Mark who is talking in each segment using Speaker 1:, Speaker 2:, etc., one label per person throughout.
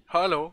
Speaker 1: Hallo,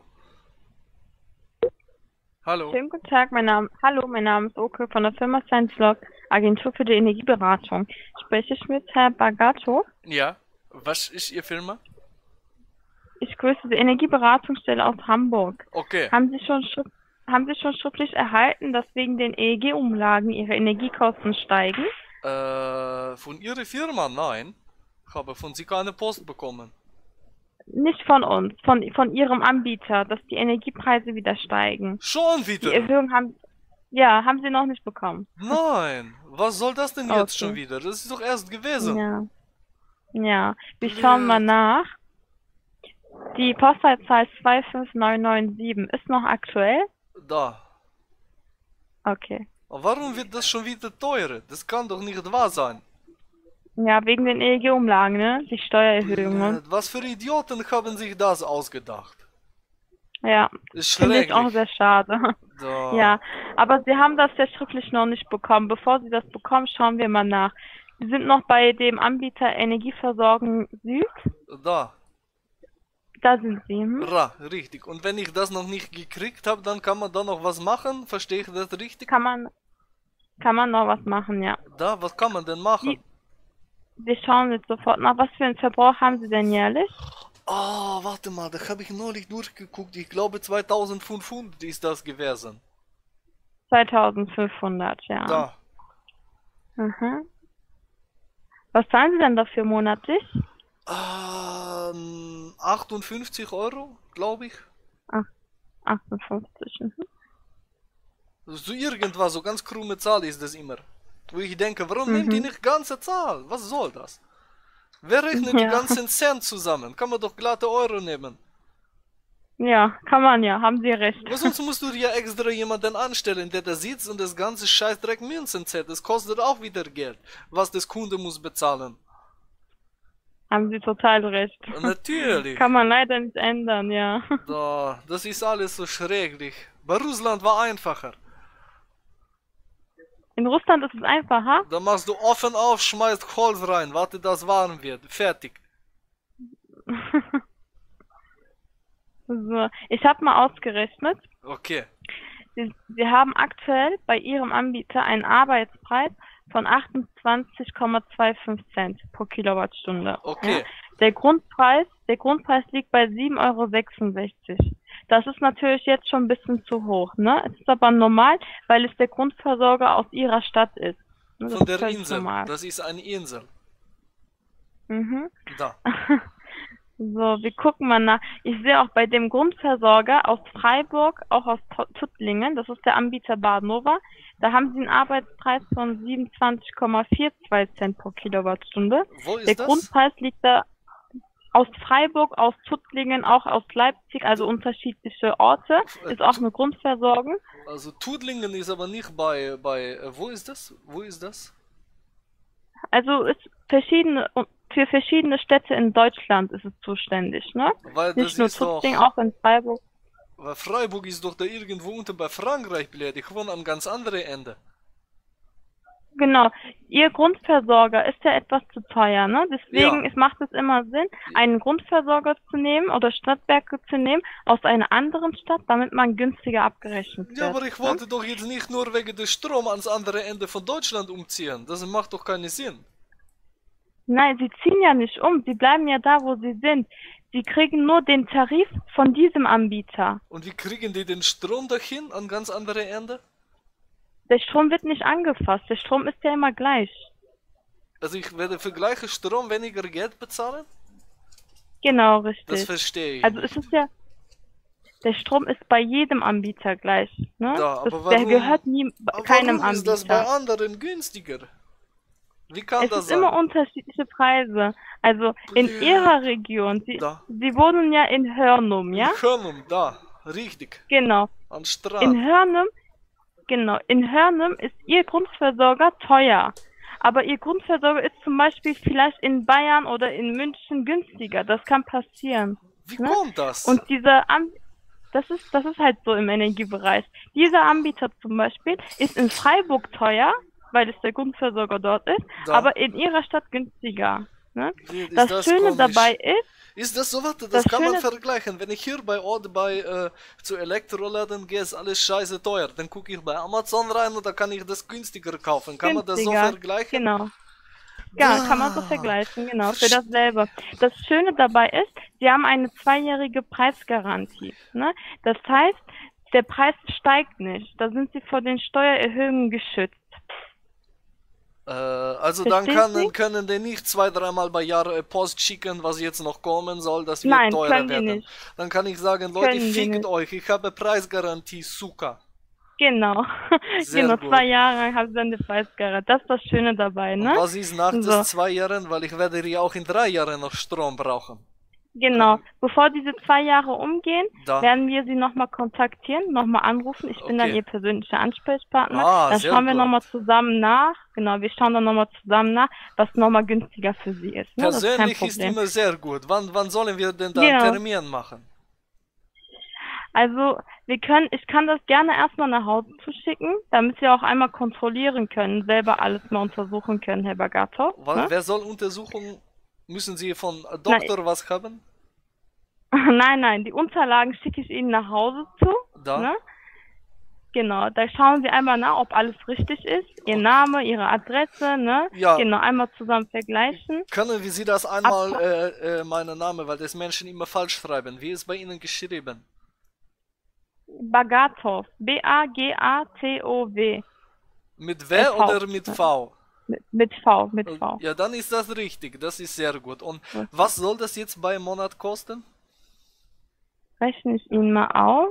Speaker 1: hallo.
Speaker 2: Schönen guten Tag, hallo, mein Name ist Oke von der Firma ScienceLog, Agentur für die Energieberatung. Spreche ich mit Herrn Bagato?
Speaker 1: Ja, was ist Ihr Firma?
Speaker 2: Ich grüße die Energieberatungsstelle aus Hamburg.
Speaker 1: Okay,
Speaker 2: Haben Sie schon, haben Sie schon schriftlich erhalten, dass wegen den EEG-Umlagen Ihre Energiekosten steigen?
Speaker 1: von Ihrer Firma? Nein. Ich habe von Sie keine Post bekommen.
Speaker 2: Nicht von uns, von Ihrem Anbieter, dass die Energiepreise wieder steigen.
Speaker 1: Schon
Speaker 2: Die
Speaker 1: wieder?
Speaker 2: Erhöhung haben Sie noch nicht bekommen.
Speaker 1: Nein. Was soll das denn jetzt schon
Speaker 2: Okay,
Speaker 1: wieder? Das ist doch erst gewesen.
Speaker 2: ja, ja. Wir schauen mal
Speaker 1: Blöd.
Speaker 2: nach. Die Postleitzahl 25997 ist noch aktuell?
Speaker 1: Da.
Speaker 2: Okay.
Speaker 1: Aber warum wird das schon wieder teurer? Das kann doch nicht wahr sein.
Speaker 2: Ja, wegen den EEG-Umlagen, ne? Die Steuererhöhungen.
Speaker 1: Blöd. Was für Idioten haben sich das ausgedacht?
Speaker 2: Ja,
Speaker 1: Ist
Speaker 2: finde ich auch
Speaker 1: schrecklich.
Speaker 2: sehr schade.
Speaker 1: Da.
Speaker 2: Ja, aber Sie haben das ja schriftlich noch nicht bekommen. Bevor Sie das bekommen, schauen wir mal nach. Sie sind noch bei dem Anbieter Energieversorgung Süd.
Speaker 1: Da.
Speaker 2: Da sind Sie. Hm?
Speaker 1: Richtig. Und wenn ich das noch nicht gekriegt habe, dann kann man da noch was machen? Verstehe ich das richtig?
Speaker 2: Kann man, kann man noch was machen, ja.
Speaker 1: Da, was kann man denn machen?
Speaker 2: Die, wir schauen jetzt sofort nach. Was für einen Verbrauch haben Sie denn jährlich?
Speaker 1: Ah, warte mal, da habe ich neulich durchgeguckt. Ich glaube 2500 ist das gewesen.
Speaker 2: 2500, ja.
Speaker 1: Da.
Speaker 2: Mhm. Was zahlen Sie denn dafür monatlich?
Speaker 1: 58 Euro, glaube ich.
Speaker 2: Ach, 58. Mhm.
Speaker 1: So irgendwas, so ganz krumme Zahl ist das immer. Wo ich denke, warum nehmt ihr
Speaker 2: Mhm.
Speaker 1: nicht ganze Zahl? Was soll das? Wer rechnet die
Speaker 2: Ja.
Speaker 1: ganzen Cent zusammen? Kann man doch glatte Euro nehmen.
Speaker 2: Ja, kann man ja, haben Sie recht.
Speaker 1: Aber sonst musst du dir extra jemanden anstellen, der da sitzt und das ganze Scheißdreck Münzen zählt. Das kostet auch wieder Geld, was das Kunde muss bezahlen.
Speaker 2: Haben Sie total recht.
Speaker 1: Natürlich.
Speaker 2: Kann man leider nicht ändern, ja.
Speaker 1: Da, das ist alles so schrecklich. Bei Russland war einfacher.
Speaker 2: In Russland ist es einfacher.
Speaker 1: Da machst du offen auf, schmeißt Holz rein, warte, das warm wird. Fertig.
Speaker 2: So, ich habe mal ausgerechnet.
Speaker 1: Okay.
Speaker 2: Sie haben aktuell bei Ihrem Anbieter einen Arbeitspreis von 28,25 Cent pro Kilowattstunde. Ja?
Speaker 1: Okay.
Speaker 2: Der Grundpreis liegt bei 7,66 Euro. Das ist natürlich jetzt schon ein bisschen zu hoch, ne? Es ist aber normal, weil es der Grundversorger aus Ihrer Stadt ist. Ne, das
Speaker 1: Von
Speaker 2: ist
Speaker 1: der
Speaker 2: völlig
Speaker 1: Insel.
Speaker 2: normal.
Speaker 1: Das ist eine Insel.
Speaker 2: Mhm.
Speaker 1: Da.
Speaker 2: So, wir gucken mal nach. Ich sehe auch bei dem Grundversorger aus Freiburg, auch aus Tuttlingen, das ist der Anbieter Badnova, da haben sie einen Arbeitspreis von 27,42 Cent pro Kilowattstunde.
Speaker 1: Wo
Speaker 2: Der
Speaker 1: ist das?
Speaker 2: Grundpreis liegt da aus Freiburg, aus Tuttlingen, auch aus Leipzig, also unterschiedliche Orte, ist auch eine Grundversorgung.
Speaker 1: Also Tudlingen ist aber nicht wo ist das? Wo ist das?
Speaker 2: Also ist für verschiedene Städte in Deutschland ist es zuständig, ne?
Speaker 1: Weil das
Speaker 2: Nicht nur
Speaker 1: ist
Speaker 2: Tuttlingen,
Speaker 1: doch,
Speaker 2: auch in Freiburg.
Speaker 1: weil Freiburg ist doch da irgendwo unten bei Frankreich, blöd. Ich wohne am ganz anderen Ende.
Speaker 2: Genau. Ihr Grundversorger ist ja etwas zu teuer, ne?
Speaker 1: Ja.
Speaker 2: Deswegen macht es immer Sinn, einen Grundversorger zu nehmen oder Stadtwerke zu nehmen aus einer anderen Stadt, damit man günstiger abgerechnet
Speaker 1: Ja,
Speaker 2: wird,
Speaker 1: aber ich
Speaker 2: ne?
Speaker 1: wollte doch jetzt nicht nur wegen des Strom ans andere Ende von Deutschland umziehen. Das macht doch keinen Sinn.
Speaker 2: Nein, sie ziehen ja nicht um, sie bleiben ja da, wo sie sind. Sie kriegen nur den Tarif von diesem Anbieter.
Speaker 1: Und wie kriegen die den Strom dahin an ganz andere Ende?
Speaker 2: Der Strom wird nicht angefasst, der Strom ist ja immer gleich.
Speaker 1: Also ich werde für gleichen Strom weniger Geld bezahlen?
Speaker 2: Genau,
Speaker 1: Das
Speaker 2: richtig.
Speaker 1: verstehe ich
Speaker 2: Also es
Speaker 1: nicht.
Speaker 2: ist ja, der Strom ist bei jedem Anbieter gleich, ne?
Speaker 1: Da,
Speaker 2: Der gehört nie keinem
Speaker 1: warum ist das bei
Speaker 2: Anbieter.
Speaker 1: anderen günstiger? Wie kann
Speaker 2: Es
Speaker 1: das
Speaker 2: ist immer
Speaker 1: sein?
Speaker 2: unterschiedliche Preise. Also in
Speaker 1: Blöd.
Speaker 2: Ihrer Region,
Speaker 1: Da.
Speaker 2: Sie wohnen ja in Hörnum,
Speaker 1: In
Speaker 2: ja?
Speaker 1: Hörnum, da. Richtig.
Speaker 2: Genau.
Speaker 1: Am
Speaker 2: In
Speaker 1: Strand.
Speaker 2: Hörnum, genau, in Hörnum ist Ihr Grundversorger teuer. Aber Ihr Grundversorger ist zum Beispiel vielleicht in Bayern oder in München günstiger. Das kann passieren,
Speaker 1: Wie
Speaker 2: ne?
Speaker 1: kommt das?
Speaker 2: Und das ist halt so im Energiebereich. Dieser Anbieter zum Beispiel ist in Freiburg teuer, weil es der Grundversorger dort ist,
Speaker 1: Da.
Speaker 2: aber in ihrer Stadt günstiger. Ne?
Speaker 1: Ist
Speaker 2: Das
Speaker 1: das
Speaker 2: Schöne dabei
Speaker 1: komisch.
Speaker 2: ist,
Speaker 1: Ist das so was? Das
Speaker 2: Das
Speaker 1: kann man
Speaker 2: Schöne,
Speaker 1: vergleichen. Wenn ich hier bei Ort zu Elektroladen gehe, ist alles scheiße teuer. Dann gucke ich bei Amazon rein und da kann ich das günstiger kaufen. Kann man das so
Speaker 2: günstiger,
Speaker 1: vergleichen?
Speaker 2: genau. Ja, kann man so
Speaker 1: Da.
Speaker 2: vergleichen, genau, für
Speaker 1: Verst-
Speaker 2: dasselbe. Das Schöne dabei ist, sie haben eine 2-jährige Preisgarantie, ne? Das heißt, der Preis steigt nicht. Da sind sie vor den Steuererhöhungen geschützt.
Speaker 1: Also dann
Speaker 2: Verstehst du?
Speaker 1: können die nicht 2-3 Mal bei Jahr Post schicken, was jetzt noch kommen soll, das wird
Speaker 2: Nein,
Speaker 1: teurer
Speaker 2: können die
Speaker 1: werden.
Speaker 2: nicht.
Speaker 1: Dann kann ich sagen, Leute,
Speaker 2: Können die
Speaker 1: fickt
Speaker 2: nicht.
Speaker 1: euch, ich habe Preisgarantie, Suka.
Speaker 2: Genau.
Speaker 1: Sehr
Speaker 2: Genau,
Speaker 1: gut.
Speaker 2: 2 Jahre lang haben sie eine Preisgarantie. Das ist das Schöne dabei,
Speaker 1: Und
Speaker 2: ne?
Speaker 1: was ist nach
Speaker 2: So,
Speaker 1: den 2 Jahren, weil ich werde ja auch in 3 Jahren noch Strom brauchen.
Speaker 2: genau. Bevor diese 2 Jahre umgehen,
Speaker 1: Da.
Speaker 2: werden wir sie nochmal kontaktieren, nochmal anrufen. Ich bin dann
Speaker 1: Okay.
Speaker 2: ihr persönlicher Ansprechpartner.
Speaker 1: Ah,
Speaker 2: Dann
Speaker 1: sehr
Speaker 2: schauen wir
Speaker 1: gut.
Speaker 2: nochmal zusammen nach. Genau, wir schauen dann nochmal zusammen nach, was nochmal günstiger für sie ist. Ne? Das ist kein
Speaker 1: Persönlich ist
Speaker 2: Problem.
Speaker 1: immer sehr gut. Wann sollen wir denn da einen
Speaker 2: Genau.
Speaker 1: Termin machen?
Speaker 2: Also, ich kann das gerne erstmal nach Hause zuschicken, damit Sie auch einmal kontrollieren können, selber alles mal untersuchen können, Herr Bagatov. Ne?
Speaker 1: Wer soll Untersuchungen? Müssen Sie von
Speaker 2: Nein,
Speaker 1: Doktor was haben?
Speaker 2: nein, die Unterlagen schicke ich Ihnen nach Hause zu.
Speaker 1: Da?
Speaker 2: Ne? Genau, da schauen Sie einmal nach, ob alles richtig ist. Ihr Name, Ihre Adresse, ne?
Speaker 1: Ja.
Speaker 2: Genau, einmal zusammen vergleichen.
Speaker 1: Können wir Sie das einmal, meinen Namen, weil das Menschen immer falsch schreiben. Wie ist bei Ihnen geschrieben?
Speaker 2: Bagatov, B-A-G-A-T-O-W.
Speaker 1: Mit W
Speaker 2: V.
Speaker 1: oder mit V?
Speaker 2: Mit V, mit V.
Speaker 1: Ja, dann ist das richtig. Das ist sehr gut. Und was soll das jetzt bei Monat kosten?
Speaker 2: Rechne ich Ihnen mal auf.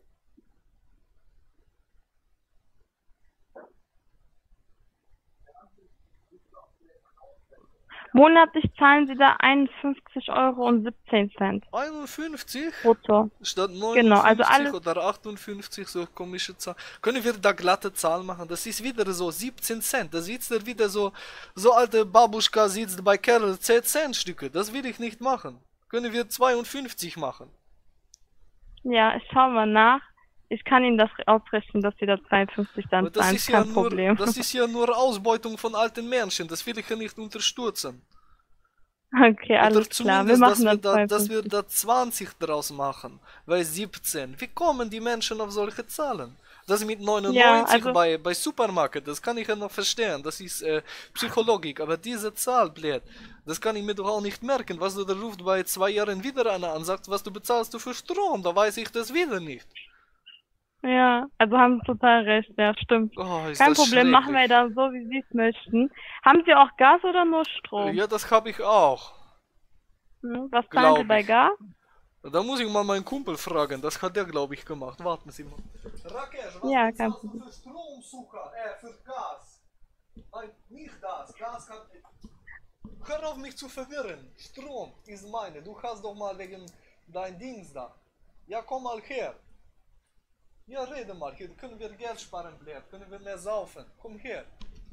Speaker 2: Monatlich zahlen Sie da 51,17 €
Speaker 1: 51?
Speaker 2: brutto.
Speaker 1: Statt
Speaker 2: Genau, also
Speaker 1: 59
Speaker 2: alles,
Speaker 1: oder 58, so komische Zahl. Können wir da glatte Zahl machen? Das ist wieder so 17 Cent. Da sitzt er wieder so alte Babuschka sitzt bei Kerl 10 Cent Stücke. Das will ich nicht machen. Können wir 52 machen?
Speaker 2: ja, ich schau mal nach. Ich kann Ihnen das ausrechnen, dass Sie da 52 dann
Speaker 1: Aber das
Speaker 2: zahlen,
Speaker 1: ist ja
Speaker 2: kein Problem.
Speaker 1: das ist ja nur Ausbeutung von alten Menschen. Das will ich ja nicht unterstützen.
Speaker 2: Okay,
Speaker 1: Oder
Speaker 2: alles klar. Wir
Speaker 1: zumindest,
Speaker 2: machen dann
Speaker 1: dass wir
Speaker 2: 52.
Speaker 1: da 20 draus machen. Weil 17. Wie kommen die Menschen auf solche Zahlen? Das mit
Speaker 2: Ja,
Speaker 1: 99
Speaker 2: also,
Speaker 1: bei Supermarkt, das kann ich ja noch verstehen. Das ist Psychologik. Aber diese Zahl, blöd, das kann ich mir doch auch nicht merken. Was du da ruft bei 2 Jahren wieder einer an, sagt, was du bezahlst du für Strom. Da weiß ich das wieder nicht.
Speaker 2: ja, also haben Sie total recht, ja, stimmt.
Speaker 1: Oh, ist
Speaker 2: Kein
Speaker 1: das
Speaker 2: Problem, machen wir
Speaker 1: schrecklich.
Speaker 2: dann so, wie Sie es möchten. Haben Sie auch Gas oder nur Strom?
Speaker 1: Ja, das habe ich auch,
Speaker 2: Was zahlen Sie
Speaker 1: glaube
Speaker 2: bei
Speaker 1: ich.
Speaker 2: Gas?
Speaker 1: Da muss ich mal meinen Kumpel fragen. Das hat der, glaube ich, gemacht. Warten Sie mal. Rakesh, was
Speaker 2: Ja, kein
Speaker 1: bezahlst du
Speaker 2: Problem.
Speaker 1: für Strom, Sucher? Für Gas. Nein, nicht das. Gas kann... Hör auf mich zu verwirren. Strom ist meine. Du hast doch mal wegen dein Dings da. Ja, komm mal her. Ja, rede mal. Hier können wir Geld sparen, blöd. Können wir mehr saufen. Komm her.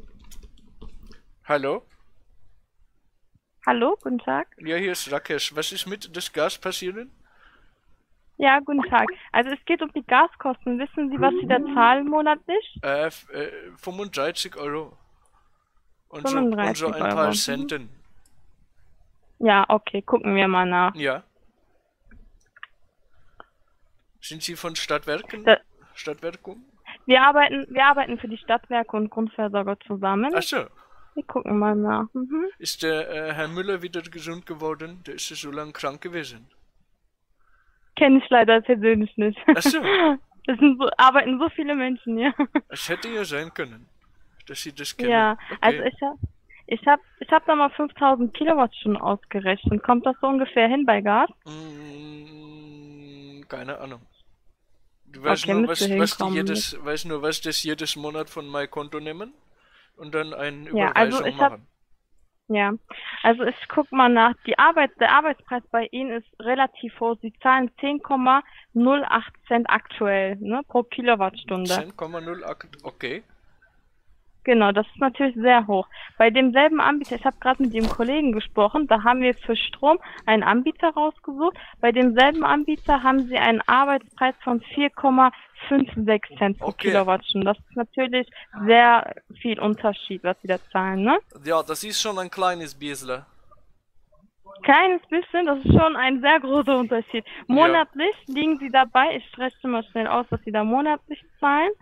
Speaker 1: Hallo?
Speaker 2: Hallo, guten Tag.
Speaker 1: Ja, hier ist Rakesh. Was ist mit dem Gas passieren?
Speaker 2: Ja, guten Tag. Also es geht um die Gaskosten. Wissen Sie, was Sie da zahlen monatlich?
Speaker 1: 35 Euro. Und so
Speaker 2: 35
Speaker 1: ein paar
Speaker 2: Euro.
Speaker 1: Centen.
Speaker 2: Ja, okay, gucken wir mal nach.
Speaker 1: Ja. Sind Sie von Stadtwerken?
Speaker 2: Da,
Speaker 1: Stadtwerkung?
Speaker 2: wir arbeiten für die Stadtwerke und Grundversorger zusammen.
Speaker 1: Ach so.
Speaker 2: Wir gucken mal nach.
Speaker 1: Ist der Herr Müller wieder gesund geworden? Der ist ja so lange krank gewesen.
Speaker 2: Kenne ich leider persönlich nicht.
Speaker 1: Ach so.
Speaker 2: Arbeiten so viele Menschen hier.
Speaker 1: Es hätte ja sein können, dass Sie das kennen.
Speaker 2: Ja, also
Speaker 1: Okay.
Speaker 2: ich hab da mal 5000 Kilowattstunden ausgerechnet. Kommt das so ungefähr hin bei Gas?
Speaker 1: Keine Ahnung. Du weißt
Speaker 2: Okay,
Speaker 1: nur,
Speaker 2: müsste
Speaker 1: was das jedes Monat von meinem Konto nehmen und dann eine
Speaker 2: Ja, also
Speaker 1: Überweisung
Speaker 2: ich hab,
Speaker 1: machen.
Speaker 2: ja, also ich guck mal nach. Der Arbeitspreis bei Ihnen ist relativ hoch. Sie zahlen 10,08 Cent aktuell, ne, pro Kilowattstunde.
Speaker 1: 10,08, okay.
Speaker 2: Genau, das ist natürlich sehr hoch. Bei demselben Anbieter, ich habe gerade mit dem Kollegen gesprochen, da haben wir für Strom einen Anbieter rausgesucht. Bei demselben Anbieter haben sie einen Arbeitspreis von 4,56 Cent pro
Speaker 1: Okay.
Speaker 2: Kilowattstunde. Das ist natürlich sehr viel Unterschied, was sie da zahlen, ne?
Speaker 1: Ja, das ist schon ein kleines bisschen.
Speaker 2: Kleines bisschen, das ist schon ein sehr großer Unterschied.
Speaker 1: Ja.
Speaker 2: Monatlich liegen Sie dabei, ich rechne mal schnell aus, was Sie da monatlich zahlen.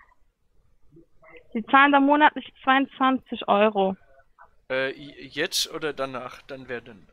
Speaker 2: Sie zahlen da monatlich 22 Euro.
Speaker 1: Jetzt oder danach dann werden?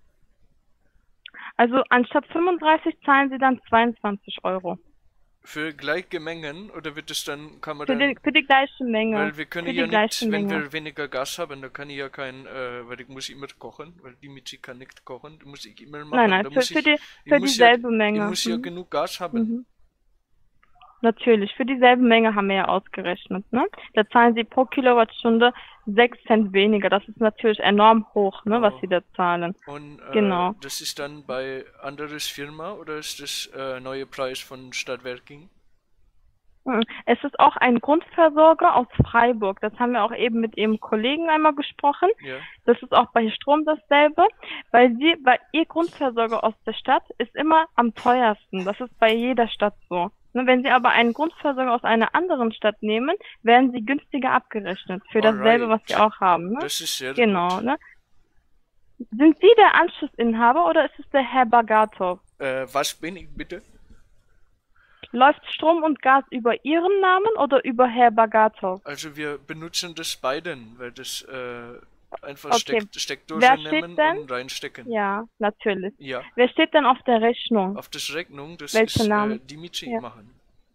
Speaker 2: Also anstatt 35 zahlen Sie dann 22 Euro.
Speaker 1: Für gleiche Mengen oder wird es dann, kann man
Speaker 2: Für
Speaker 1: dann,
Speaker 2: die gleiche Menge.
Speaker 1: weil wir können
Speaker 2: Für
Speaker 1: ja
Speaker 2: die gleiche
Speaker 1: nicht, wenn
Speaker 2: Menge.
Speaker 1: wir weniger Gas haben, dann kann ich ja kein, weil ich muss immer kochen, weil die Michi kann nicht kochen, da muss ich immer machen,
Speaker 2: Nein,
Speaker 1: da
Speaker 2: für,
Speaker 1: muss
Speaker 2: für
Speaker 1: ich,
Speaker 2: die,
Speaker 1: ich
Speaker 2: für
Speaker 1: muss ja,
Speaker 2: dieselbe
Speaker 1: ich
Speaker 2: Menge.
Speaker 1: muss ja genug Gas haben.
Speaker 2: Mhm. Natürlich, für dieselbe Menge haben wir ja ausgerechnet, ne? Da zahlen Sie pro Kilowattstunde 6 Cent weniger. Das ist natürlich enorm hoch, ne, was
Speaker 1: Oh.
Speaker 2: Sie da zahlen.
Speaker 1: Und
Speaker 2: Genau.
Speaker 1: das ist dann bei anderes Firma oder ist das neue Preis von Stadtwerking?
Speaker 2: Es ist auch ein Grundversorger aus Freiburg. Das haben wir auch eben mit Ihrem Kollegen einmal gesprochen.
Speaker 1: Ja.
Speaker 2: Das ist auch bei Strom dasselbe, weil Ihr Grundversorger aus der Stadt ist immer am teuersten. Das ist bei jeder Stadt so. Ne, wenn Sie aber einen Grundversorger aus einer anderen Stadt nehmen, werden Sie günstiger abgerechnet für dasselbe, was Sie
Speaker 1: Alright.
Speaker 2: auch haben. Ne?
Speaker 1: Das ist sehr
Speaker 2: Genau.
Speaker 1: gut.
Speaker 2: Ne? Sind Sie der Anschlussinhaber oder ist es der Herr Bagatov?
Speaker 1: Was bin ich bitte?
Speaker 2: Läuft Strom und Gas über Ihren Namen oder über Herr Bagatov?
Speaker 1: Also wir benutzen das beiden, weil das einfach
Speaker 2: Okay.
Speaker 1: Steckdose
Speaker 2: Wer steht
Speaker 1: nehmen
Speaker 2: denn?
Speaker 1: und reinstecken.
Speaker 2: Ja, natürlich.
Speaker 1: Ja.
Speaker 2: Wer steht denn auf der Rechnung?
Speaker 1: Auf das Rechnung, das
Speaker 2: Welche
Speaker 1: ist
Speaker 2: Namen?
Speaker 1: die Michi
Speaker 2: Ja.
Speaker 1: machen.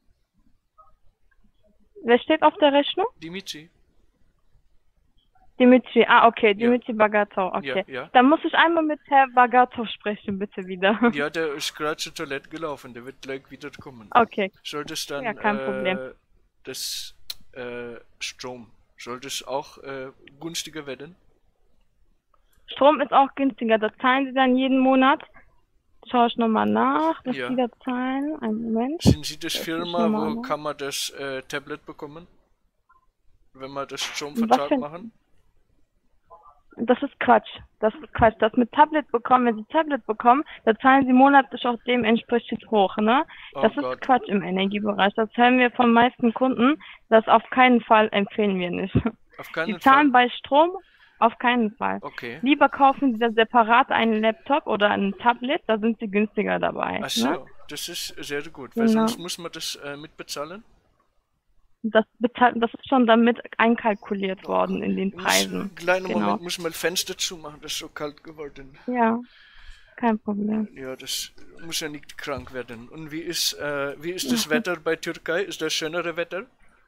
Speaker 2: Wer steht auf der Rechnung?
Speaker 1: Die Michi.
Speaker 2: Dimitri. Ah, okay,
Speaker 1: Ja.
Speaker 2: Dimitri Bagatov. Okay.
Speaker 1: Ja.
Speaker 2: Dann muss ich einmal mit Herr Bagatov sprechen, bitte wieder.
Speaker 1: Ja, der ist gerade zur Toilette gelaufen, der wird gleich wieder kommen.
Speaker 2: Okay.
Speaker 1: Soll das dann
Speaker 2: Ja, kein Problem.
Speaker 1: das Strom, soll das auch günstiger werden?
Speaker 2: Strom ist auch günstiger. Da zahlen Sie dann jeden Monat. Schaue ich nochmal nach, was
Speaker 1: Ja.
Speaker 2: Sie da zahlen. Einen Moment.
Speaker 1: Sind Sie das
Speaker 2: Das
Speaker 1: Firma,
Speaker 2: ist normal,
Speaker 1: wo
Speaker 2: ne?
Speaker 1: kann man das Tablet bekommen? Wenn wir das
Speaker 2: Was
Speaker 1: Stromvertrag
Speaker 2: für-
Speaker 1: machen?
Speaker 2: Das ist Quatsch. Das ist Quatsch. Das mit Tablet bekommen, wenn Sie Tablet bekommen, da zahlen Sie monatlich auch dementsprechend hoch, ne?
Speaker 1: Oh
Speaker 2: Das
Speaker 1: Gott.
Speaker 2: ist Quatsch im Energiebereich. Das hören wir von meisten Kunden. Das auf keinen Fall empfehlen wir nicht.
Speaker 1: Auf
Speaker 2: Sie
Speaker 1: keinen
Speaker 2: zahlen
Speaker 1: Fall.
Speaker 2: bei Strom auf keinen Fall.
Speaker 1: Okay.
Speaker 2: Lieber kaufen Sie da separat einen Laptop oder ein Tablet, da sind Sie günstiger dabei.
Speaker 1: Ach so,
Speaker 2: Ne?
Speaker 1: das ist sehr gut, weil
Speaker 2: Genau.
Speaker 1: sonst muss man das mitbezahlen.
Speaker 2: Das ist schon damit einkalkuliert worden in den
Speaker 1: Ich muss,
Speaker 2: Preisen.
Speaker 1: kleinen
Speaker 2: Genau.
Speaker 1: Moment, muss mal Fenster zumachen, das ist so kalt geworden.
Speaker 2: Ja, kein Problem.
Speaker 1: Ja, das muss ja nicht krank werden. Und wie ist das Wetter bei Türkei? Ist das schönere Wetter?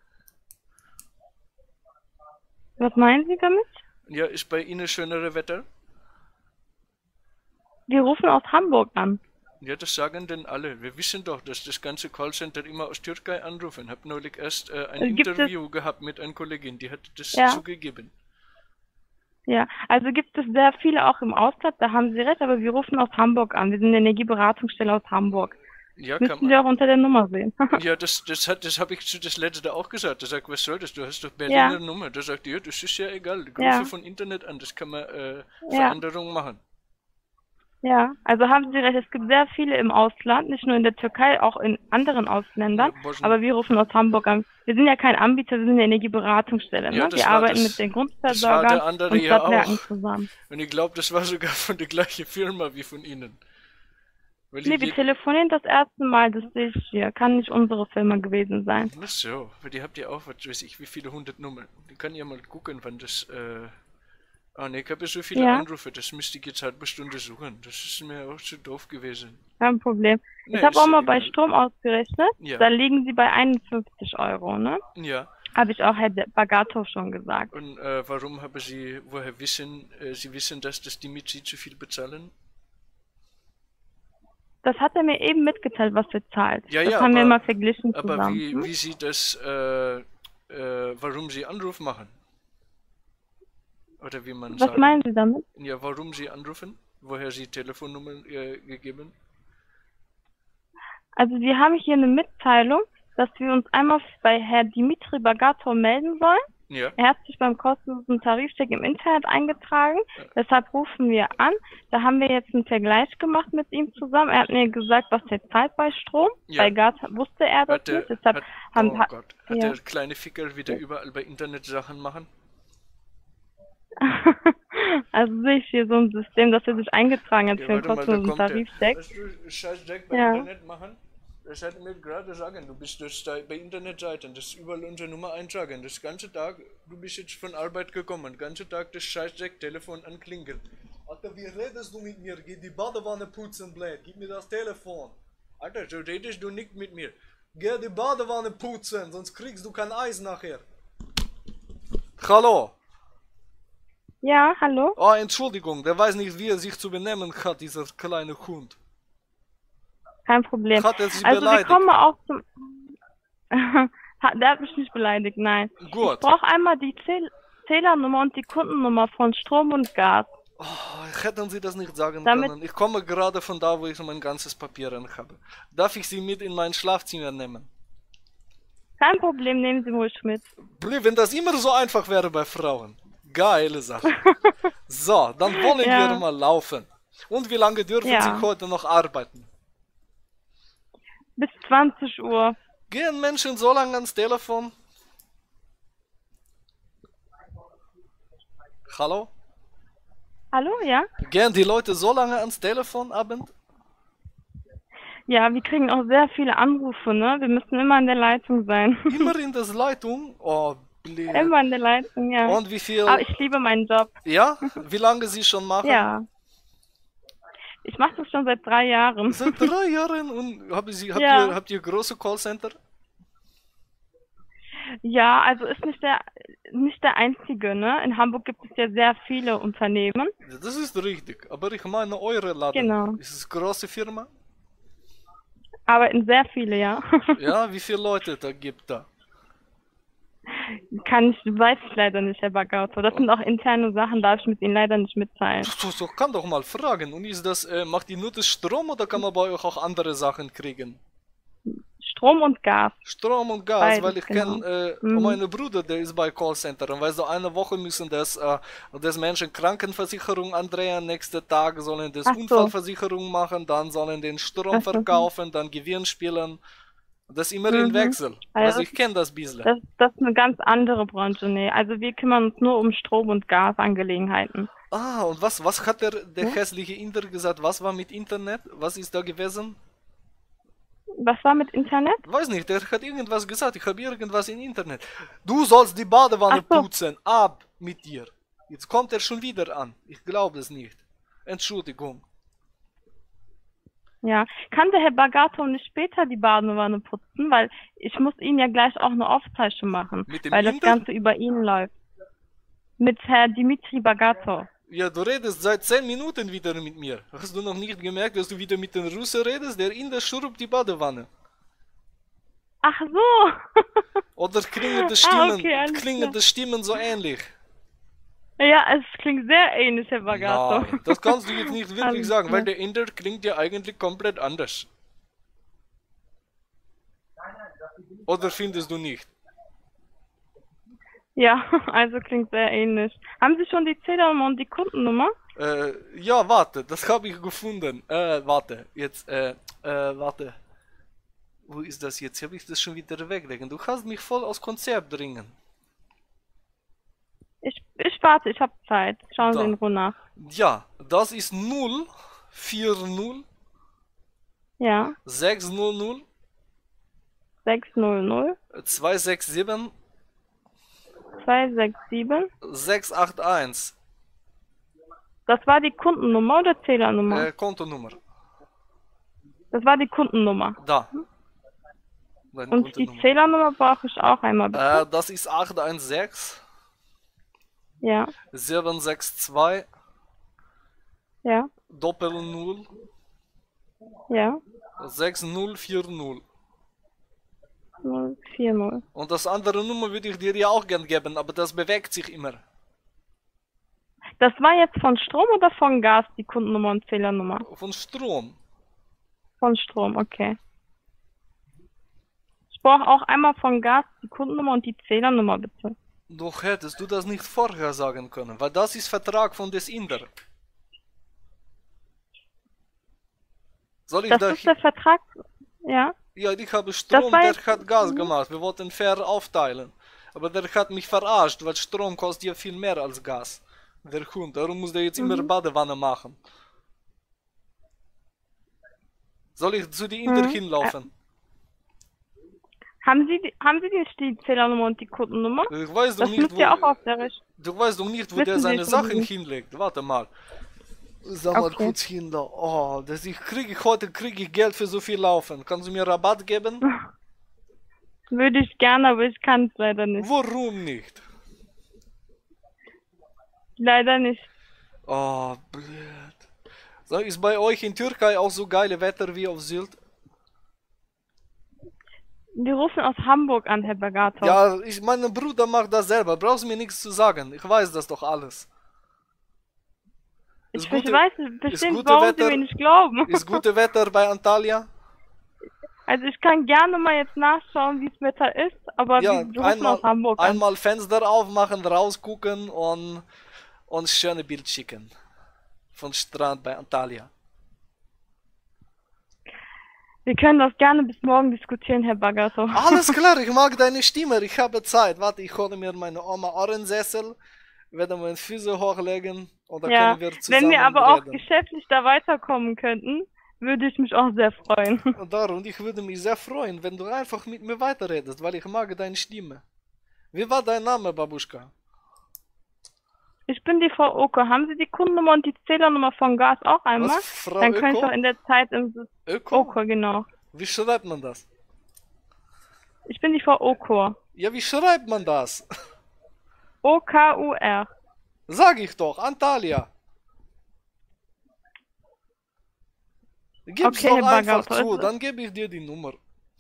Speaker 2: Was meinen Sie damit?
Speaker 1: Ja, ist bei Ihnen schönere Wetter?
Speaker 2: Wir rufen aus Hamburg an.
Speaker 1: Ja, das sagen denn alle. Wir wissen doch, dass das ganze Callcenter immer aus Türkei anrufen. Hab neulich erst ein
Speaker 2: Gibt es-
Speaker 1: Interview gehabt mit einer Kollegin, die hat das
Speaker 2: Ja.
Speaker 1: zugegeben.
Speaker 2: Ja, also gibt es sehr viele auch im Ausland, da haben Sie recht, aber wir rufen aus Hamburg an. Wir sind eine Energieberatungsstelle aus Hamburg.
Speaker 1: Ja, kann
Speaker 2: Müssen Sie
Speaker 1: man.
Speaker 2: auch unter der Nummer sehen.
Speaker 1: Ja, das habe ich zu das letzte auch gesagt. Da sagt, was soll das? Du hast doch Berliner Nummer. Da sagt ja, das ist ja egal. Ich
Speaker 2: Ja.
Speaker 1: rufe von Internet an, das kann man
Speaker 2: Ja.
Speaker 1: Veränderungen machen.
Speaker 2: Ja, also haben Sie recht, es gibt sehr viele im Ausland, nicht nur in der Türkei, auch in anderen Ausländern,
Speaker 1: Ja, Bosnien.
Speaker 2: aber wir rufen aus Hamburg an. Wir sind ja kein Anbieter, wir sind eine Energieberatungsstelle,
Speaker 1: Ja,
Speaker 2: ne?
Speaker 1: das
Speaker 2: Wir
Speaker 1: war
Speaker 2: arbeiten
Speaker 1: das-
Speaker 2: mit den
Speaker 1: das war
Speaker 2: Grundversorgern
Speaker 1: der andere
Speaker 2: und
Speaker 1: ja
Speaker 2: Stadtwerken
Speaker 1: auch.
Speaker 2: zusammen.
Speaker 1: Und ich glaube, das war sogar von der gleichen Firma wie von Ihnen. Weil
Speaker 2: Nee,
Speaker 1: ich
Speaker 2: wir telefonieren das erste Mal, das sehe ich hier. Kann nicht unsere Firma gewesen sein.
Speaker 1: Ach so, weil die habt ja auch, was weiß ich, wie viele 100 Nummern. Die kann ja mal gucken, wann das, Ah ne, ich habe ja so viele
Speaker 2: Ja.
Speaker 1: Anrufe, das müsste ich jetzt halbe Stunde suchen. Das ist mir auch zu doof gewesen.
Speaker 2: Kein Problem.
Speaker 1: Nee,
Speaker 2: Ich habe
Speaker 1: ist
Speaker 2: auch
Speaker 1: ja
Speaker 2: mal bei
Speaker 1: egal.
Speaker 2: Strom ausgerechnet.
Speaker 1: Ja.
Speaker 2: Da liegen Sie bei 51 Euro, ne?
Speaker 1: Ja,
Speaker 2: Habe ich auch Herr Bagatov schon gesagt.
Speaker 1: und warum haben Sie, woher wissen, Sie wissen, dass das die Michi zu viel bezahlen?
Speaker 2: Das hat er mir eben mitgeteilt, was er zahlt.
Speaker 1: Ja,
Speaker 2: das
Speaker 1: ja,
Speaker 2: haben wir
Speaker 1: aber-
Speaker 2: mal verglichen
Speaker 1: Aber
Speaker 2: zusammen.
Speaker 1: wie Sie das, warum Sie Anruf machen? Oder wie man
Speaker 2: Was
Speaker 1: sagt.
Speaker 2: meinen Sie damit?
Speaker 1: Ja, warum Sie anrufen? Woher Sie Telefonnummern gegeben?
Speaker 2: Also wir haben hier eine Mitteilung, dass wir uns einmal bei Herr Dimitri Bagatov melden sollen.
Speaker 1: Ja,
Speaker 2: Er hat sich beim kostenlosen Tarifcheck im Internet eingetragen. Deshalb rufen wir an. Da haben wir jetzt einen Vergleich gemacht mit ihm zusammen. Er hat mir gesagt, was er zahlt bei Strom.
Speaker 1: Ja.
Speaker 2: Bei Gas wusste er das
Speaker 1: hat der,
Speaker 2: nicht. Deshalb
Speaker 1: hat,
Speaker 2: haben,
Speaker 1: oh
Speaker 2: ha-
Speaker 1: Gott, hat
Speaker 2: ja.
Speaker 1: der kleine Ficker wieder überall bei Internet Sachen machen?
Speaker 2: Also sehe ich hier so ein System, dass er sich eingetragen hat
Speaker 1: Okay,
Speaker 2: für einen
Speaker 1: warte mal, da
Speaker 2: kostenlosen
Speaker 1: kommt der.
Speaker 2: Tarifcheck.
Speaker 1: Willst du Scheiß-Jack bei
Speaker 2: Ja.
Speaker 1: Internet machen? Das hätte mir gerade sagen, du bist das da bei Internetseiten, das ist überall unsere Nummer eintragen. Das ganze Tag, du bist jetzt von Arbeit gekommen, den ganzen Tag das Scheiß-Jack-Telefon anklingelt. Alter, wie redest du mit mir? Geh die Badewanne putzen, blöd. Gib mir das Telefon. Alter, so redest du nicht mit mir. Geh die Badewanne putzen, sonst kriegst du kein Eis nachher. Hallo.
Speaker 2: Ja, hallo?
Speaker 1: Oh, Entschuldigung, der weiß nicht, wie er sich zu benehmen hat, dieser kleine Hund.
Speaker 2: Kein Problem.
Speaker 1: Hat er sich
Speaker 2: Also wir
Speaker 1: beleidigt?
Speaker 2: kommen auch zum... Der hat mich nicht beleidigt, nein.
Speaker 1: Gut.
Speaker 2: Ich brauche einmal die Zählernummer und die Kundennummer von Strom und Gas.
Speaker 1: Oh, hätten Sie das nicht sagen
Speaker 2: Damit-
Speaker 1: können? Ich komme gerade von da, wo ich mein ganzes Papier habe. Darf ich Sie mit in mein Schlafzimmer nehmen?
Speaker 2: Kein Problem, nehmen Sie ruhig mit.
Speaker 1: Blöd, wenn das immer so einfach wäre bei Frauen. Geile Sache. So, dann wollen
Speaker 2: Ja.
Speaker 1: wir mal laufen. Und wie lange dürfen
Speaker 2: Ja.
Speaker 1: Sie heute noch arbeiten?
Speaker 2: Bis 20 Uhr.
Speaker 1: Gehen Menschen so lange ans Telefon? Hallo?
Speaker 2: Hallo, ja?
Speaker 1: Gehen die Leute so lange ans Telefon abend?
Speaker 2: Ja, wir kriegen auch sehr viele Anrufe, ne? Wir müssen immer in der Leitung sein.
Speaker 1: Immer in der Leitung? Oh, blöd.
Speaker 2: Immer in der Leitung, ja.
Speaker 1: Und wie viel?
Speaker 2: Aber ich liebe meinen Job.
Speaker 1: Ja? Wie lange Sie schon machen?
Speaker 2: Ja. Ich mache das schon seit 3 Jahren.
Speaker 1: Seit 3 Jahren und
Speaker 2: Ja.
Speaker 1: habt ihr große Callcenter?
Speaker 2: Ja, also ist nicht der einzige, ne? In Hamburg gibt es ja sehr viele Unternehmen.
Speaker 1: Das ist richtig, aber ich meine eure Laden.
Speaker 2: Genau.
Speaker 1: Ist es eine große Firma?
Speaker 2: Arbeiten sehr viele, ja.
Speaker 1: Ja, wie viele Leute da gibt da?
Speaker 2: Weiß ich leider nicht, Herr Bagauto. Das sind auch interne Sachen, darf ich mit Ihnen leider nicht mitteilen.
Speaker 1: So kann doch mal fragen. Und ist das, macht ihr nur das Strom oder kann man bei euch auch andere Sachen kriegen?
Speaker 2: Strom und Gas.
Speaker 1: Strom und Gas,
Speaker 2: Beides,
Speaker 1: weil ich
Speaker 2: genau.
Speaker 1: kenne meinen Bruder, der ist bei Callcenter und weißt du, eine Woche müssen das Menschen Krankenversicherung andrehen, nächsten Tag sollen das
Speaker 2: Ach so.
Speaker 1: Unfallversicherung machen, dann sollen den Strom
Speaker 2: Ach so.
Speaker 1: verkaufen, dann Gewinn spielen. Das ist immer im Wechsel.
Speaker 2: Also
Speaker 1: Also ich kenne das bisschen.
Speaker 2: Das ist eine ganz andere Branche, nee. Also wir kümmern uns nur um Strom- und Gasangelegenheiten.
Speaker 1: Ah, und was hat der hässliche Inder gesagt? Was war mit Internet? Was ist da gewesen?
Speaker 2: Was war mit Internet?
Speaker 1: Weiß nicht, der hat irgendwas gesagt. Ich habe irgendwas im Internet. Du sollst die Badewanne
Speaker 2: Ach so.
Speaker 1: putzen. Ab mit dir. Jetzt kommt er schon wieder an. Ich glaube es nicht. Entschuldigung.
Speaker 2: Ja. Kann der Herr Bagato nicht später die Badewanne putzen? Weil ich muss Ihnen ja gleich auch eine Aufzeichnung machen.
Speaker 1: Mit dem
Speaker 2: Weil das
Speaker 1: Inder?
Speaker 2: Ganze über ihn läuft. Mit Herr Dimitri Bagato.
Speaker 1: Ja, du redest seit 10 Minuten wieder mit mir. Hast du noch nicht gemerkt, dass du wieder mit den Russen redest? Der Inder schrubbt die Badewanne.
Speaker 2: Ach so.
Speaker 1: Oder klingen die Stimmen,
Speaker 2: okay, alles klar.
Speaker 1: die Stimmen so ähnlich?
Speaker 2: Ja, es klingt sehr ähnlich, Herr Bagato.
Speaker 1: Nein, das kannst du jetzt nicht wirklich
Speaker 2: Alles
Speaker 1: sagen, weil
Speaker 2: klar.
Speaker 1: der Inder klingt ja eigentlich komplett anders. Oder findest du nicht?
Speaker 2: Ja, also klingt sehr ähnlich. Haben Sie schon die Zählernummer und die Kundennummer?
Speaker 1: Ja, warte, das habe ich gefunden. Warte, jetzt, warte. Wo ist das jetzt? Habe ich das schon wieder weglegen? Du kannst mich voll aus Konzept bringen.
Speaker 2: Ich warte, ich habe Zeit. Schauen
Speaker 1: Da.
Speaker 2: Sie in Ruhe nach.
Speaker 1: Ja, das ist 040
Speaker 2: Ja,
Speaker 1: 600
Speaker 2: 600
Speaker 1: 267
Speaker 2: 267.
Speaker 1: 681.
Speaker 2: Das war die Kundennummer oder Zählernummer?
Speaker 1: Kontonummer.
Speaker 2: Das war die Kundennummer.
Speaker 1: Da. Deine
Speaker 2: Und die
Speaker 1: Kontonummer.
Speaker 2: Zählernummer brauche ich auch einmal, bitte.
Speaker 1: Das ist 816
Speaker 2: Ja,
Speaker 1: 762
Speaker 2: ja,
Speaker 1: Doppel 0
Speaker 2: ja.
Speaker 1: 6040.
Speaker 2: 040.
Speaker 1: Und das andere Nummer würde ich dir ja auch gern geben, aber das bewegt sich immer.
Speaker 2: Das war jetzt von Strom oder von Gas, die Kundennummer und Zählernummer?
Speaker 1: Von Strom.
Speaker 2: Von Strom, okay. Ich brauche auch einmal von Gas die Kundennummer und die Zählernummer, bitte.
Speaker 1: Doch hättest du das nicht vorher sagen können, weil das ist Vertrag von des Inder. Soll ich
Speaker 2: Das
Speaker 1: da...
Speaker 2: ist der Vertrag, ja?
Speaker 1: Ja, ich habe Strom,
Speaker 2: war
Speaker 1: der
Speaker 2: jetzt-
Speaker 1: hat Gas gemacht. Wir wollten fair aufteilen. Aber der hat mich verarscht, weil Strom kostet ja viel mehr als Gas. Der Hund, darum muss der jetzt immer
Speaker 2: Mhm.
Speaker 1: Badewanne machen. Soll ich zu die Inder
Speaker 2: Mhm.
Speaker 1: hinlaufen?
Speaker 2: Haben Sie die Zählernummer und die Kundennummer?
Speaker 1: Ich weiß doch
Speaker 2: Das
Speaker 1: nicht,
Speaker 2: müsst ihr auch auf der
Speaker 1: du weißt doch nicht, wo der
Speaker 2: Wissen Sie
Speaker 1: seine
Speaker 2: schon,
Speaker 1: Sachen
Speaker 2: wie-
Speaker 1: hinlegt. Warte mal. Sag mal
Speaker 2: Okay.
Speaker 1: kurz hin da. Oh, heute kriege ich Geld für so viel Laufen. Kannst du mir Rabatt geben?
Speaker 2: Würde ich gerne, aber ich kann es leider nicht.
Speaker 1: Warum nicht?
Speaker 2: Leider nicht.
Speaker 1: Oh, blöd. So, ist bei euch in Türkei auch so geile Wetter wie auf Sylt?
Speaker 2: Wir rufen aus Hamburg an, Herr Bagato.
Speaker 1: Ja, mein Bruder macht das selber. Brauchst mir nichts zu sagen. Ich weiß das doch alles.
Speaker 2: Ich
Speaker 1: Ist gute-
Speaker 2: weiß
Speaker 1: ist
Speaker 2: bestimmt,
Speaker 1: gute
Speaker 2: warum
Speaker 1: Wetter-
Speaker 2: Sie mir nicht glauben.
Speaker 1: Ist gute Wetter bei Antalya?
Speaker 2: Also ich kann gerne mal jetzt nachschauen, wie das Wetter ist, aber
Speaker 1: Ja,
Speaker 2: wir rufen aus Hamburg an.
Speaker 1: einmal Fenster aufmachen, rausgucken und schöne Bild schicken. Von Strand bei Antalya.
Speaker 2: Wir können das gerne bis morgen diskutieren, Herr Bagato.
Speaker 1: Alles klar, ich mag deine Stimme, ich habe Zeit. Warte, ich hole mir meine Oma Ohrensessel, werde meine Füße hochlegen und dann
Speaker 2: Ja,
Speaker 1: können wir zusammen
Speaker 2: wenn wir aber auch
Speaker 1: reden.
Speaker 2: geschäftlich da weiterkommen könnten, würde ich mich auch sehr freuen.
Speaker 1: Und darum, ich würde mich sehr freuen, wenn du einfach mit mir weiterredest, weil ich mag deine Stimme. Wie war dein Name, Babuschka?
Speaker 2: Ich bin die Frau Oke. Haben Sie die Kundennummer und die Zählernummer von Gas auch einmal?
Speaker 1: Was, Frau
Speaker 2: Dann könnte ich
Speaker 1: Öko?
Speaker 2: auch in der Zeit im
Speaker 1: Öko?
Speaker 2: Oke, genau.
Speaker 1: Wie schreibt man das?
Speaker 2: Ich bin die Frau Okur.
Speaker 1: Ja, wie schreibt man das?
Speaker 2: O-K-U-R.
Speaker 1: Sag ich doch, Antalya. Gib's
Speaker 2: Okay,
Speaker 1: doch
Speaker 2: Herr
Speaker 1: einfach
Speaker 2: Bagato,
Speaker 1: zu,
Speaker 2: es-
Speaker 1: dann gebe ich dir die Nummer.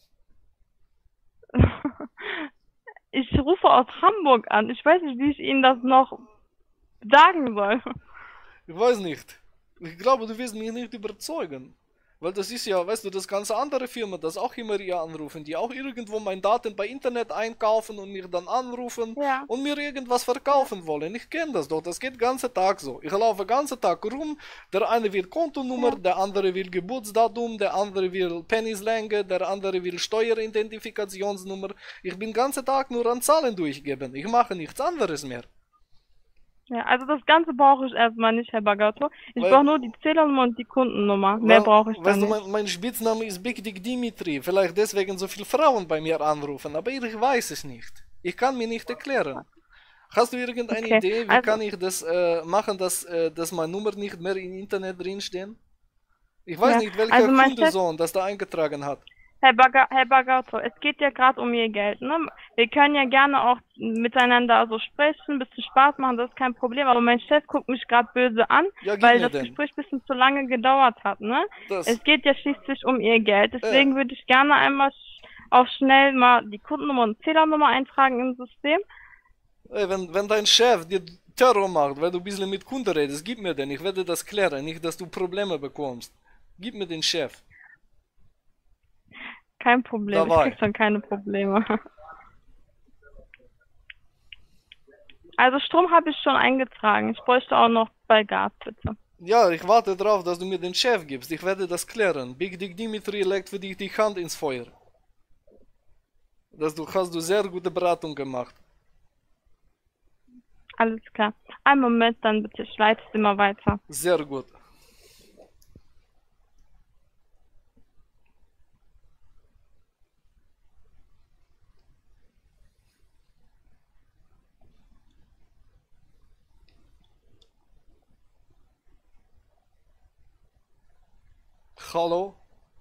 Speaker 2: Ich rufe aus Hamburg an. Ich weiß nicht, wie ich Ihnen das noch sagen soll.
Speaker 1: Ich weiß nicht. Ich glaube, du wirst mich nicht überzeugen. Weil das ist ja, weißt du, das ganze andere Firmen, das auch immer hier anrufen, die auch irgendwo meine Daten bei Internet einkaufen und mich dann anrufen
Speaker 2: Ja.
Speaker 1: und mir irgendwas verkaufen wollen. Ich kenne das doch, das geht den ganzen Tag so. Ich laufe den ganzen Tag rum, der eine will Kontonummer,
Speaker 2: Ja.
Speaker 1: der andere will Geburtsdatum, der andere will Pennislänge, der andere will Steueridentifikationsnummer. Ich bin den ganzen Tag nur an Zahlen durchgeben. Ich mache nichts anderes mehr.
Speaker 2: Ja, also das Ganze brauche ich erstmal nicht, Herr Bagato. Ich
Speaker 1: Weil-
Speaker 2: brauche nur die Zählernummer und die Kundennummer. Mehr brauche ich
Speaker 1: Weißt
Speaker 2: dann
Speaker 1: du,
Speaker 2: nicht.
Speaker 1: mein Spitzname ist Big Dick Dimitri. Vielleicht deswegen so viele Frauen bei mir anrufen, aber ich weiß es nicht. Ich kann mir nicht erklären. Hast du irgendeine
Speaker 2: Okay,
Speaker 1: Idee, wie
Speaker 2: also-
Speaker 1: kann ich das machen, dass meine Nummer nicht mehr im Internet drinstehen? Ich weiß
Speaker 2: Ja,
Speaker 1: nicht, welcher
Speaker 2: also mein
Speaker 1: Kundensohn das da eingetragen hat.
Speaker 2: Herr Bagato, es geht ja gerade um Ihr Geld, ne? Wir können ja gerne auch miteinander so sprechen, ein bisschen Spaß machen, das ist kein Problem. Aber mein Chef guckt mich gerade böse an,
Speaker 1: Ja, gib
Speaker 2: weil
Speaker 1: mir
Speaker 2: das
Speaker 1: den.
Speaker 2: Gespräch ein bisschen zu lange gedauert hat, ne?
Speaker 1: Das,
Speaker 2: Es geht ja schließlich um Ihr Geld. Deswegen würde ich gerne einmal auch schnell mal die Kundennummer und Zählernummer eintragen im System.
Speaker 1: wenn dein Chef dir Terror macht, weil du ein bisschen mit Kunden redest, gib mir den. Ich werde das klären, nicht, dass du Probleme bekommst. Gib mir den Chef.
Speaker 2: Kein Problem,
Speaker 1: Dabei.
Speaker 2: ich krieg schon keine Probleme. Also Strom habe ich schon eingetragen. Ich bräuchte auch noch bei Gas, bitte.
Speaker 1: Ja, ich warte drauf, dass du mir den Chef gibst. Ich werde das klären. Big Dick Dimitri legt für dich die Hand ins Feuer. Hast du sehr gute Beratung gemacht.
Speaker 2: Alles klar. Einen Moment, dann bitte, ich leite es immer weiter.
Speaker 1: Sehr gut. Hallo?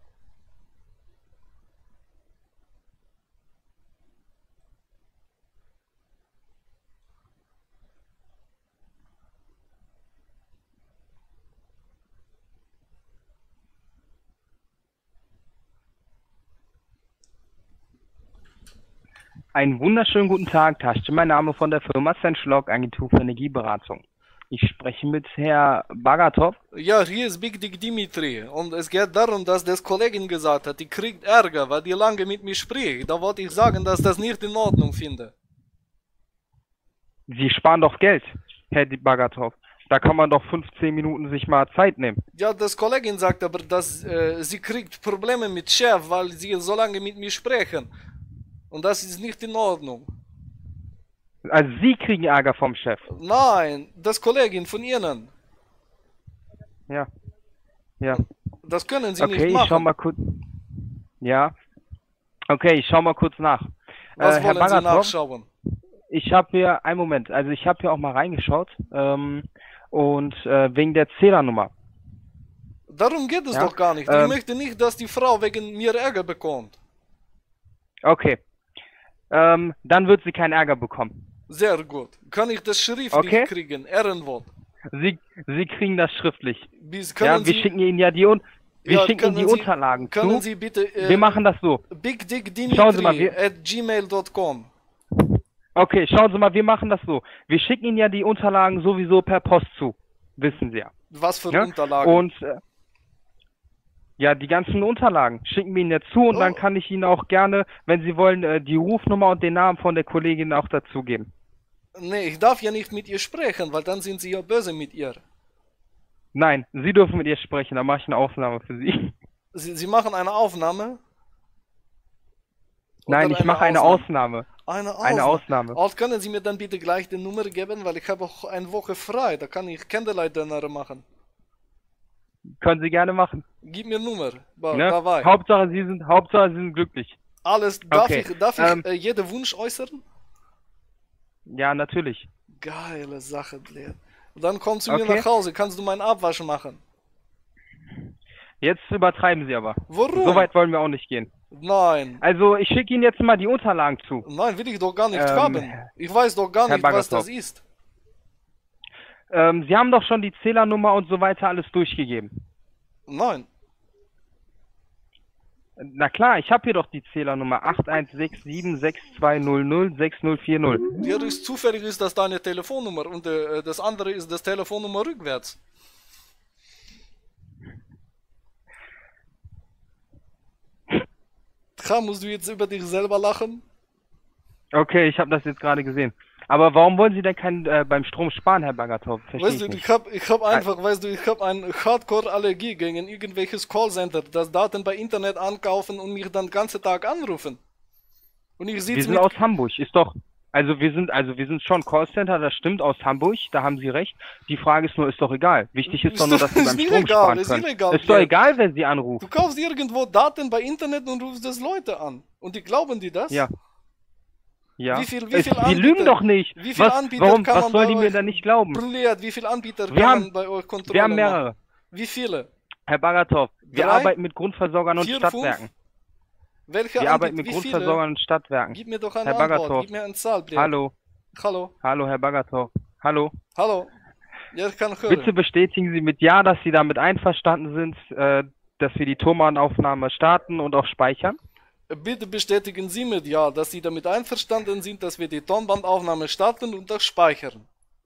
Speaker 3: Einen wunderschönen guten Tag, Tasche. Mein Name von der Firma Senschlock, Agentur für Energieberatung. Ich spreche mit Herr Bagatov.
Speaker 1: Ja, hier ist Big Dick Dimitri. Und es geht darum, dass das Kollegin gesagt hat, die kriegt Ärger, weil die lange mit mir spricht. Da wollte ich sagen, dass das nicht in Ordnung finde.
Speaker 3: Sie sparen doch Geld, Herr Bagatov. Da kann man doch 15 Minuten sich mal Zeit nehmen.
Speaker 1: Ja, das Kollegin sagt aber, dass sie kriegt Probleme mit Chef, weil sie so lange mit mir sprechen. Und das ist nicht in Ordnung.
Speaker 3: Also Sie kriegen Ärger vom Chef.
Speaker 1: Nein, das Kollegin von Ihnen.
Speaker 3: Ja. Ja.
Speaker 1: Das können Sie
Speaker 3: Okay,
Speaker 1: nicht
Speaker 3: ich
Speaker 1: machen.
Speaker 3: schau mal kurz. Ja. Okay, ich schau mal kurz nach.
Speaker 1: Was
Speaker 3: Herr
Speaker 1: wollen Sie
Speaker 3: Bagatov,
Speaker 1: nachschauen?
Speaker 3: ich habe hier, einen Moment, also ich habe hier auch mal reingeschaut, und wegen der Zählernummer.
Speaker 1: Darum geht es
Speaker 3: Ja,
Speaker 1: doch gar nicht. Ich möchte nicht, dass die Frau wegen mir Ärger bekommt.
Speaker 3: Okay. Dann wird sie keinen Ärger bekommen.
Speaker 1: Sehr gut. Kann ich das schriftlich
Speaker 3: Okay.
Speaker 1: kriegen? Ehrenwort.
Speaker 3: Sie kriegen das schriftlich.
Speaker 1: Bis
Speaker 3: Ja,
Speaker 1: können
Speaker 3: wir
Speaker 1: Sie,
Speaker 3: schicken Ihnen ja wir
Speaker 1: ja,
Speaker 3: schicken Ihnen
Speaker 1: können
Speaker 3: die
Speaker 1: Sie,
Speaker 3: Unterlagen
Speaker 1: können
Speaker 3: zu.
Speaker 1: Sie bitte
Speaker 3: Wir machen das so. Schauen Sie mal,
Speaker 1: bigdigdimitri@gmail.com.
Speaker 3: Okay, schauen Sie mal, wir machen das so. Wir schicken Ihnen ja die Unterlagen sowieso per Post zu. Wissen Sie ja.
Speaker 1: Was für
Speaker 3: Ja?
Speaker 1: Unterlagen?
Speaker 3: Und ja, die ganzen Unterlagen schicken wir Ihnen ja zu und dann
Speaker 1: Oh.
Speaker 3: kann ich Ihnen auch gerne, wenn Sie wollen, die Rufnummer und den Namen von der Kollegin auch dazugeben.
Speaker 1: Nee, ich darf ja nicht mit ihr sprechen, weil dann sind Sie ja böse mit ihr.
Speaker 3: Nein, Sie dürfen mit ihr sprechen, dann mache ich eine Ausnahme für Sie.
Speaker 1: Sie machen eine Aufnahme?
Speaker 3: Nein,
Speaker 1: Oder
Speaker 3: ich mache eine Ausnahme.
Speaker 1: Eine
Speaker 3: Eine Ausnahme.
Speaker 1: Auch können Sie mir dann bitte gleich die Nummer geben, weil ich habe auch eine Woche frei. Da kann ich Candlelight-Dinner machen.
Speaker 3: Können Sie gerne machen.
Speaker 1: Gib mir Nummer.
Speaker 3: Ne?
Speaker 1: Dabei.
Speaker 3: Hauptsache Sie sind glücklich.
Speaker 1: Alles. Darf
Speaker 3: Okay,
Speaker 1: ich jeden Wunsch äußern?
Speaker 3: Ja, natürlich.
Speaker 1: Geile Sache, Blair. Dann komm zu mir
Speaker 3: Okay.
Speaker 1: nach Hause. Kannst du meinen Abwasch machen?
Speaker 3: Jetzt übertreiben Sie aber.
Speaker 1: Warum?
Speaker 3: So weit wollen wir auch nicht gehen.
Speaker 1: Nein.
Speaker 3: Also, ich schicke Ihnen jetzt mal die Unterlagen zu.
Speaker 1: Nein, will ich doch gar nicht
Speaker 3: Ähm,
Speaker 1: haben. Ich weiß doch gar
Speaker 3: Herr
Speaker 1: nicht, was
Speaker 3: Bagatov.
Speaker 1: das ist.
Speaker 3: Sie haben doch schon die Zählernummer und so weiter alles durchgegeben.
Speaker 1: Nein.
Speaker 3: Na klar, ich habe hier doch die Zählernummer 816762006040.
Speaker 1: Ja, ist zufällig ist das deine Telefonnummer und das andere ist das Telefonnummer rückwärts. Musst du jetzt über dich selber lachen?
Speaker 3: Okay, ich habe das jetzt gerade gesehen. Aber warum wollen Sie denn kein beim Strom sparen, Herr Bagatov? Verstehe
Speaker 1: Weißt
Speaker 3: ich
Speaker 1: du,
Speaker 3: nicht.
Speaker 1: ich hab einfach, weißt du, ich habe eine Hardcore-Allergie gegen irgendwelches Callcenter, das Daten bei Internet ankaufen und mich dann den ganzen Tag anrufen. Und ich
Speaker 3: Wir
Speaker 1: sitze
Speaker 3: sind
Speaker 1: mit...
Speaker 3: aus Hamburg, ist doch. Also wir sind schon Callcenter, das stimmt, aus Hamburg, da haben Sie recht. Die Frage ist nur, ist doch egal. Wichtig ist doch nur, dass Sie
Speaker 1: Ist
Speaker 3: beim Strom
Speaker 1: illegal,
Speaker 3: sparen
Speaker 1: ist
Speaker 3: können.
Speaker 1: illegal,
Speaker 3: Ist doch
Speaker 1: ja.
Speaker 3: egal, wenn Sie anrufen.
Speaker 1: Du kaufst irgendwo Daten bei Internet und rufst das Leute an. Und die glauben dir das?
Speaker 3: Ja. Ja.
Speaker 1: Wie viel
Speaker 3: Die
Speaker 1: Anbieter-
Speaker 3: lügen doch nicht.
Speaker 1: Wie viele Anbieter
Speaker 3: Warum,
Speaker 1: kann
Speaker 3: was
Speaker 1: man
Speaker 3: sollen
Speaker 1: bei
Speaker 3: die mir
Speaker 1: euch-
Speaker 3: da nicht glauben?
Speaker 1: Blöd, wie viele Anbieter
Speaker 3: Wir
Speaker 1: kann
Speaker 3: haben-
Speaker 1: man bei euch kontrollieren?
Speaker 3: Wir haben mehrere.
Speaker 1: Wie viele?
Speaker 3: Herr Bagatov, wir
Speaker 1: 3,
Speaker 3: arbeiten mit Grundversorgern und
Speaker 1: 4,
Speaker 3: Stadtwerken.
Speaker 1: 5? Welche
Speaker 3: Wir arbeiten mit
Speaker 1: Wie viele?
Speaker 3: Grundversorgern und Stadtwerken.
Speaker 1: Gib mir doch eine
Speaker 3: Herr
Speaker 1: Antwort,
Speaker 3: Bagatov.
Speaker 1: gib mir eine Zahl, Blair.
Speaker 3: Hallo,
Speaker 1: Hallo,
Speaker 3: hallo, Herr Bagatov. Hallo.
Speaker 1: hallo. Ja, ich kann hören.
Speaker 3: Bitte bestätigen Sie mit Ja, dass Sie damit einverstanden sind, dass wir die Tonbandaufnahme starten und auch speichern.
Speaker 1: Bitte bestätigen Sie mit Ja, dass Sie damit einverstanden sind, dass wir die Tonbandaufnahme starten und auch speichern.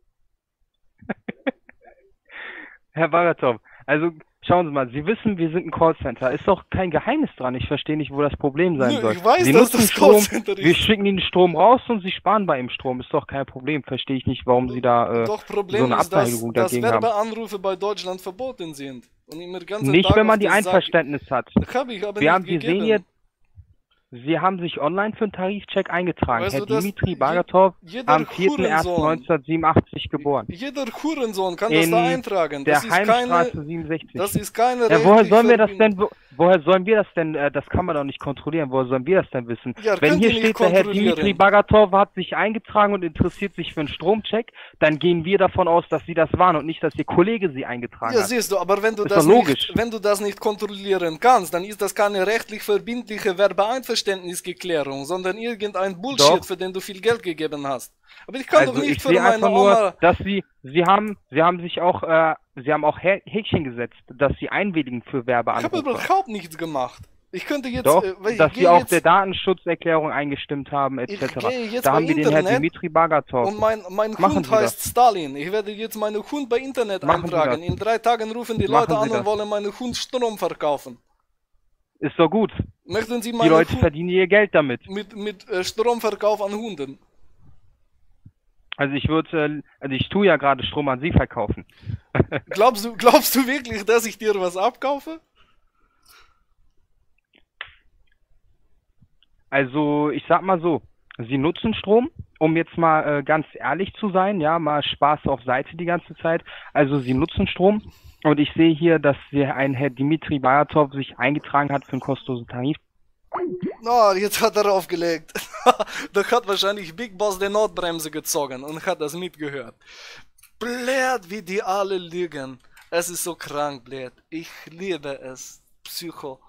Speaker 3: Herr Bagatov, also schauen Sie mal, Sie wissen, wir sind ein Callcenter. Ist doch kein Geheimnis dran. Ich verstehe nicht, wo das Problem sein
Speaker 1: Nö,
Speaker 3: soll.
Speaker 1: ich weiß,
Speaker 3: Sie
Speaker 1: dass
Speaker 3: nutzen
Speaker 1: das
Speaker 3: Strom,
Speaker 1: Callcenter
Speaker 3: wir
Speaker 1: ist.
Speaker 3: schicken Ihnen Strom raus und Sie sparen bei ihm Strom. Ist doch kein Problem. Verstehe ich nicht, warum Sie da
Speaker 1: Doch
Speaker 3: so
Speaker 1: Problem
Speaker 3: eine
Speaker 1: ist, dass,
Speaker 3: Abneigung
Speaker 1: dass
Speaker 3: dagegen haben.
Speaker 1: Werbeanrufe bei Deutschland verboten sind. Und immer den ganzen
Speaker 3: Nicht,
Speaker 1: Tag
Speaker 3: wenn man
Speaker 1: auf
Speaker 3: die
Speaker 1: den Sack-
Speaker 3: Einverständnis hat.
Speaker 1: Hab ich aber
Speaker 3: Wir
Speaker 1: nicht
Speaker 3: sehen
Speaker 1: gegeben.
Speaker 3: jetzt, Sie haben sich online für einen Tarifcheck eingetragen.
Speaker 1: Weißt
Speaker 3: Herr
Speaker 1: du, dass
Speaker 3: Dimitri Bagatov,
Speaker 1: jeder
Speaker 3: am 4.1.1987 geboren.
Speaker 1: Jeder Hurensohn kann das
Speaker 3: In
Speaker 1: da eintragen.
Speaker 3: der
Speaker 1: Das ist keine,
Speaker 3: Heimstraße 67.
Speaker 1: das ist keine
Speaker 3: Ja, woher
Speaker 1: rechtlich
Speaker 3: sollen wir das
Speaker 1: verbind-
Speaker 3: denn, woher sollen wir das denn, das kann man doch nicht kontrollieren, woher sollen wir das denn wissen?
Speaker 1: Ja,
Speaker 3: Wenn
Speaker 1: könnt
Speaker 3: hier
Speaker 1: ihr nicht
Speaker 3: steht, der Herr
Speaker 1: kontrollieren.
Speaker 3: Dimitri Bagatov hat sich eingetragen und interessiert sich für einen Stromcheck, dann gehen wir davon aus, dass Sie das waren und nicht, dass Ihr Kollege Sie eingetragen
Speaker 1: Ja,
Speaker 3: hat.
Speaker 1: siehst du, aber wenn du,
Speaker 3: Ist
Speaker 1: das
Speaker 3: doch logisch.
Speaker 1: nicht, wenn du das nicht kontrollieren kannst, dann ist das keine rechtlich verbindliche Werbeeinverständnisgeklärung, sondern irgendein Bullshit,
Speaker 3: Doch.
Speaker 1: für den du viel Geld gegeben hast. Aber ich kann
Speaker 3: Also
Speaker 1: doch nicht
Speaker 3: ich
Speaker 1: für
Speaker 3: sehe
Speaker 1: meine
Speaker 3: einfach nur,
Speaker 1: Oma...
Speaker 3: dass Sie haben sich auch, Sie haben auch Häkchen gesetzt, dass Sie einwilligen für
Speaker 1: Ich habe
Speaker 3: Werbeanrufe.
Speaker 1: überhaupt nichts gemacht. Ich könnte jetzt...
Speaker 3: Doch,
Speaker 1: weil ich
Speaker 3: dass
Speaker 1: gehe
Speaker 3: Sie auch
Speaker 1: jetzt-
Speaker 3: der Datenschutzerklärung eingestimmt haben,
Speaker 1: Ich
Speaker 3: etc.
Speaker 1: gehe jetzt
Speaker 3: Da
Speaker 1: bei
Speaker 3: haben wir den Herrn
Speaker 1: Internet
Speaker 3: Dimitri Bagatov.
Speaker 1: Und mein
Speaker 3: Machen
Speaker 1: Hund
Speaker 3: Sie
Speaker 1: heißt Stalin. Ich werde jetzt meinen Hund bei Internet
Speaker 3: Machen Sie
Speaker 1: eintragen.
Speaker 3: das.
Speaker 1: In 3 Tagen rufen die
Speaker 3: Machen
Speaker 1: Leute
Speaker 3: Sie
Speaker 1: an und
Speaker 3: das.
Speaker 1: wollen meinen Hund Strom verkaufen.
Speaker 3: Ist doch gut.
Speaker 1: Möchten Sie
Speaker 3: Die
Speaker 1: meinen
Speaker 3: Leute
Speaker 1: Hund
Speaker 3: verdienen ihr Geld damit.
Speaker 1: mit Stromverkauf an Hunden?
Speaker 3: Also ich tue ja gerade Strom an Sie verkaufen.
Speaker 1: Glaubst du wirklich, dass ich dir was abkaufe?
Speaker 3: Also ich sag mal so, Sie nutzen Strom um jetzt mal ganz ehrlich zu sein, ja, mal Spaß auf Seite die ganze Zeit. Also Sie nutzen Strom und ich sehe hier, dass ein Herr Dimitri Bagatov sich eingetragen hat für einen kostenlosen Tarif.
Speaker 1: Na, jetzt hat er aufgelegt. Da hat wahrscheinlich Big Boss die Notbremse gezogen und hat das mitgehört. Blöd, wie die alle lügen. Es ist so krank, blöd. Ich liebe es. Psycho.